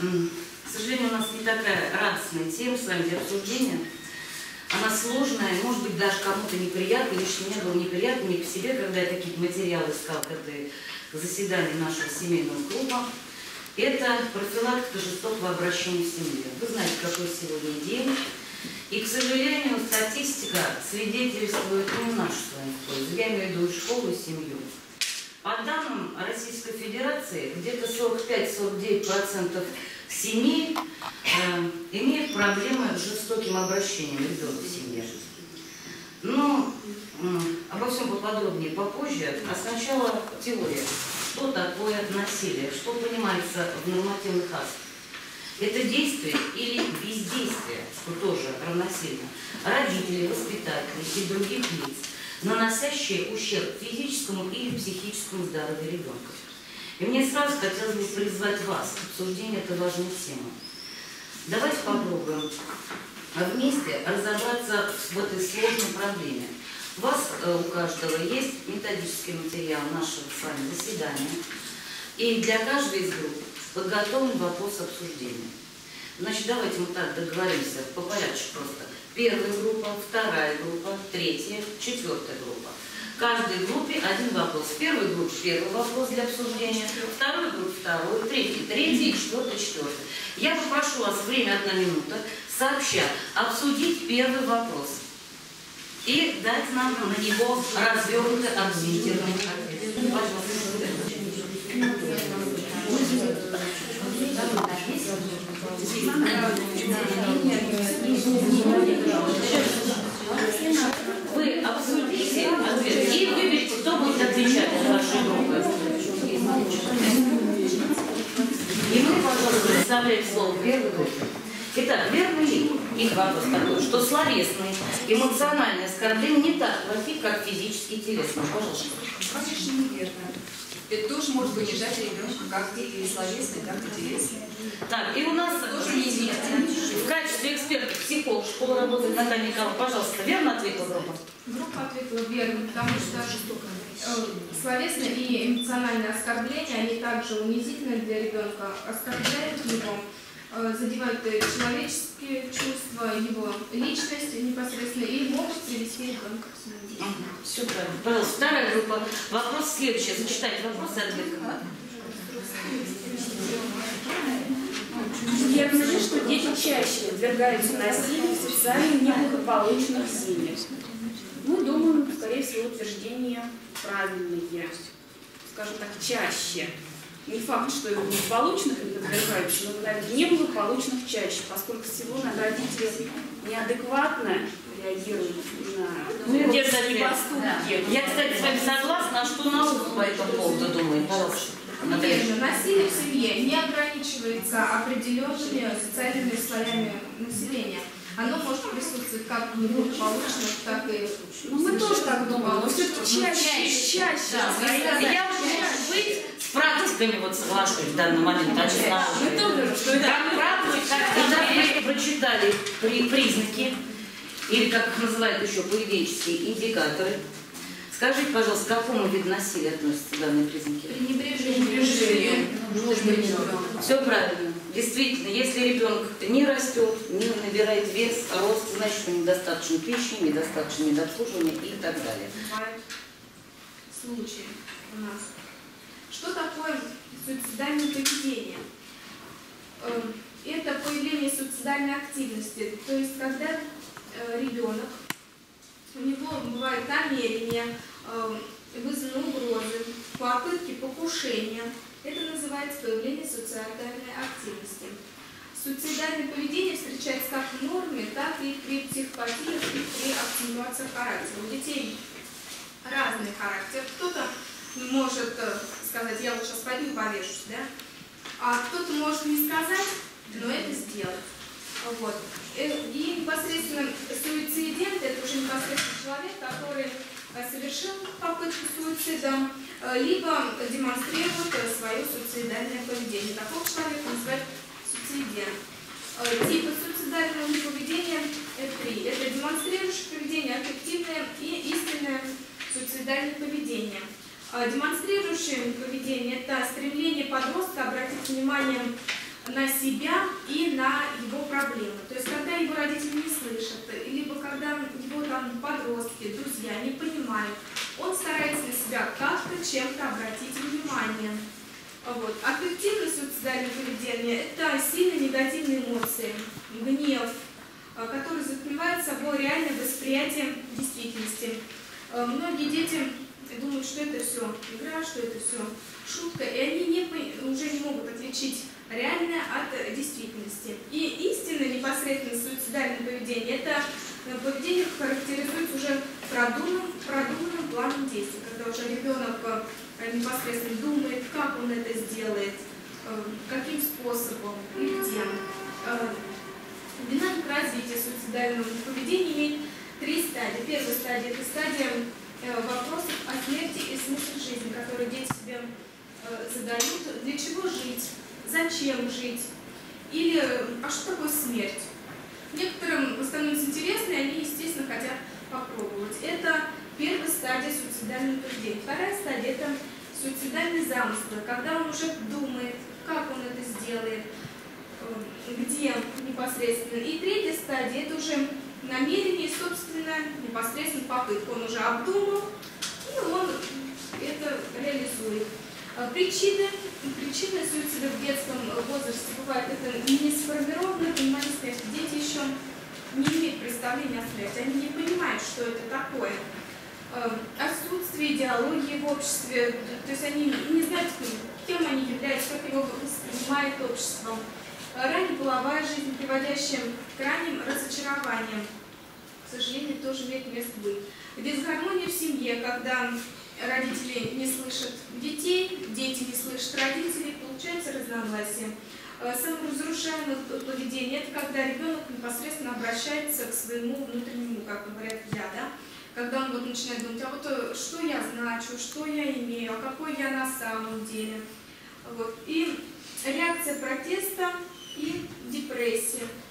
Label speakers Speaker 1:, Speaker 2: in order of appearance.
Speaker 1: к сожалению, у нас не такая радостная тема с вами для обсуждения. Она сложная, может быть, даже кому-то неприятна. Лично мне было неприятно не по себе, когда я такие материалы искала, к заседанию нашего семейного клуба. Это профилактика жестокого обращения в семье. Вы знаете, какой сегодня день. И, к сожалению, статистика свидетельствует не в нашу с вами пользу. Я имею в виду и школу, и семью. По данным Российской Федерации, где-то 45-49% семей имеют проблемы с жестоким обращением ребенка в семье. Но обо всем поподробнее попозже. А сначала теория. Что такое насилие? Что понимается в нормативных актах? Это действие или бездействие, что тоже равносильно, родителей, воспитателей и других лиц, наносящие ущерб физическому или психическому здоровью ребенка. И мне сразу хотелось бы призвать вас к обсуждению этой важной темы. Давайте попробуем вместе разобраться в этой сложной проблеме. У вас, у каждого, есть методический материал нашего с вами заседания. И для каждой из групп подготовлен вопрос обсуждения. Значит, давайте мы так договоримся по порядку просто. Первая группа, вторая группа, третья, четвертая группа. В каждой группе один вопрос. В первой группе первый вопрос для обсуждения, в второй группе второй, третий, четвертый. Я попрошу вас, время 1 минута, сообща обсудить первый вопрос и дать нам на него развернутый аргументированный ответ. Вы обсудите ответ и выберите, кто будет отвечать на ваши группы. И мы, пожалуйста, представляем слово первой группы. Итак, верно ли их вопрос такой, что словесные, эмоциональные оскорбления не так плохи, как физические и телесные? Пожалуйста.
Speaker 2: Конечно, неверно. Это тоже может понижать ребенка как и словесный, так и телесный.
Speaker 1: Так, и у нас
Speaker 2: тоже неизвестно.
Speaker 1: В качестве эксперта психолог школы работает Наталья Николаевна. Пожалуйста, верно ответила группа?
Speaker 3: Группа ответила верно, потому что словесные и эмоциональные оскорбления, они также унизительны для ребенка, оскорбляют его, задевают человеческие чувства, его личность непосредственно и могут привести ребенка к самоубийству.
Speaker 1: Все правильно. Пожалуйста, вторая группа. Вопрос следующий. Зачитайте вопрос и ответ.
Speaker 4: Верно ли, что дети чаще подвергаются насилию в социально неблагополучных семьях? Мы думаем, скорее всего, утверждение правильное. Скажем так, чаще. Не факт, что и в благополучных не подвергаются, но, наверное, в неблагополучных чаще, поскольку сегодня родители неадекватно реагируют на детские поступки.
Speaker 1: Я, кстати, с вами согласна, а что наука по этому поводу думает? Пожалуйста.
Speaker 3: Насилие в семье не ограничивается определенными социальными слоями населения. Оно может присутствовать как в неблагополучных, так и...
Speaker 4: Ну, мы тоже так думаем, но все-таки чаще.
Speaker 1: Я, может быть, с практиками вот соглашусь в данный момент.
Speaker 4: Мы тоже, что это...
Speaker 1: Как практика, когда вы прочитали признаки, или как их называют еще поведенческие индикаторы, скажите, пожалуйста, к какому виду насилия относятся данные признаки?
Speaker 3: Пренебрежение.
Speaker 1: Все правильно. Действительно, если ребенок не растет, не набирает вес, рост, значит, что недостаточно пищи, недостаточно медобслуживания и так далее.
Speaker 3: Бывают случаи у нас. Что такое суицидальное поведение? Это появление суицидальной активности. То есть, когда ребенок, у него бывает намерение, вызваны угрозы, попытки покушения. Это называется появление суицидальной активности. Суицидальное поведение встречается как в норме, так и при психопатиях и при активации характера. У детей разный характер. Кто-то может сказать, я вот сейчас пойду и повешусь, да? А кто-то может не сказать, но это сделать. Вот. И непосредственно суицидент – это уже непосредственно человек, который совершил попытку суицида, либо демонстрирует свое суицидальное поведение. Такого человека называют суицидент. Типы суицидального поведения – это 3. Это демонстрирующее поведение, аффективное и истинное суицидальное поведение. Демонстрирующее поведение – это стремление подростка обратить внимание на себя и на его проблемы. То есть, когда его родители не слышат, либо когда его там подростки, друзья не понимают, он старается на себя как-то чем-то обратить внимание. Вот. Аффективное суицидальное поведение – это сильные негативные эмоции, гнев, который закрывает собой реальное восприятие действительности. Многие дети думают, что это все игра, что это все шутка, и они уже не могут отличить реальное от действительности. И истинное непосредственно суицидальное поведение – это поведение характеризуется уже продуманным планом действий, когда уже ребенок непосредственно думает, как он это сделает, каким способом и где. Динамика развития суицидального поведения имеет 3 стадии. Первая стадия – это стадия вопросов о смерти и смысле жизни, которые дети себе задают. Для чего жить? Зачем жить? Или а что такое смерть? Некоторым становится интересно, и они, естественно, хотят попробовать. Это первая стадия суицидального поведения. Вторая стадия – это суицидальный замысел, когда он уже думает, как он это сделает, где непосредственно. И третья стадия – это уже намерение, собственно, непосредственно попытка. Он уже обдумал, и он это реализует. Причины суицида в детском возрасте бывают это не сформированное понимание смерти. Дети еще не имеют представления о смерти, они не понимают, что это такое. Отсутствие идеологии в обществе, то есть они не знают, кем они являются, как его воспринимает общество. Ранее половая жизнь, приводящая к ранним разочарованиям, к сожалению, тоже имеет место быть. Дисгармония в семье, когда родители не слышат детей, дети не слышат родителей, получается разногласие. Саморазрушаемое поведение – это когда ребенок непосредственно обращается к своему внутреннему, как говорят, я, да? Когда он вот начинает думать, а вот что я значу, что я имею, а какой я на самом деле. Вот. И реакция протеста и депрессия.